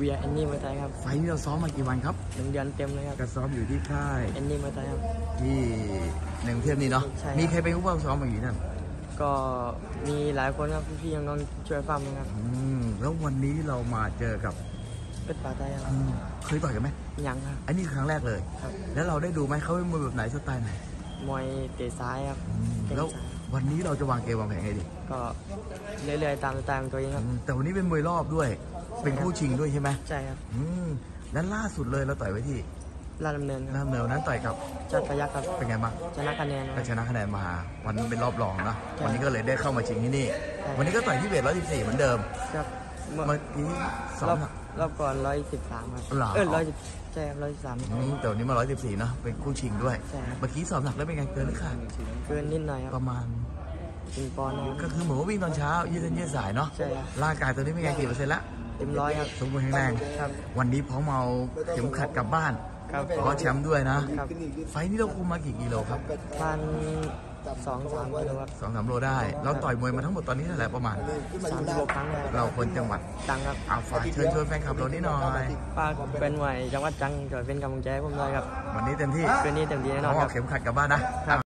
เวียแอนนี่มาไทยครับไฟล์นี้เราซ้อมมากี่วันครับ 1 เดือนเต็มเลยครับก็ซ้อมอยู่ที่ค่ายแอนนี่มาไทยครับที่หนึ่งเทียมนี้เนาะใช่มีใครเป็นผู้ฝึกซ้อมมาอยู่นั่นก็มีหลายคนครับพี่ๆน้องๆช่วยฟังครับแล้ววันนี้เรามาเจอกับเป็ดป่าไทยครับเคยต่อยกันไหมยังครับอันนี้ครั้งแรกเลยครับแล้วเราได้ดูไหมเขาเป็นมวยแบบไหนสไตล์ไหนมวยเตะซ้ายครับแล้ววันนี้เราจะวางเกมวางแผนไงดีก็เรื่อยๆตามสไตล์ของตัวเองครับแต่วันนี้เป็นมวยรอบด้วยเป็นคู่ชิงด้วยใช่ไหมใช่ครับแล้วล่าสุดเลยเราต่อยไว้ที่ลาดดำเนินลาดดำเนินนั้นต่อยกับจัดพยัคฆ์ครับเป็นไงบ้างชนะคะแนนก็ชนะคะแนนมาวันนี้เป็นรอบรองนะวันนี้ก็เลยได้เข้ามาชิงที่นี่วันนี้ก็ต่อยที่เวท114เหมือนเดิมครับเมื่อกี้รอบก่อน113ครับ110ใช่ครับ113 แต่วันนี้มา114เนาะเป็นคู่ชิงด้วยเมื่อกี้สอบหนักแล้วเป็นไงเกินหรือขาดเกินนิดหน่อยครับประมาณ 1 ปอนด์ก็คือเหมือนว่าวิ่งตอนเช้ายืดเส้นยืดสายเนาะใช่ครับร่างกายตัวนี้เป็นไงกี่เปอร์เซ็นต์ละเต็ม100ครับสมบูรณ์แข็งแรงครับวันนี้พร้อมเอาเข็มขัดกลับบ้านขอแชมป์ด้วยนะครับไฟนี้เราคุมมากี่กิโลครับพัน2-3 กิโลครับ 2-3 โลได้เราต่อยมวยมาทั้งหมดตอนนี้เท่าไหร่ประมาณ 36 ครั้งเราคนจังหวัดจังครับฝากเชิญชวนแฟนคลับเรานิดหน่อยป้าเป็นมวยจังหวัดจังจะเป็นกำลังใจให้ผมด้วยครับวันนี้เต็มที่วันนี้เต็มที่แน่นอนครับเข็มขัดกลับบ้านนะ